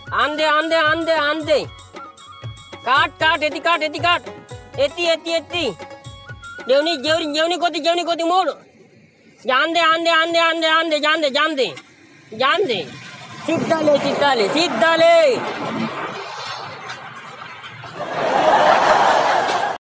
आंदे आंदे आंदे आंदे काट एती जेवनी कोती मोड़ जान दे सीधा ले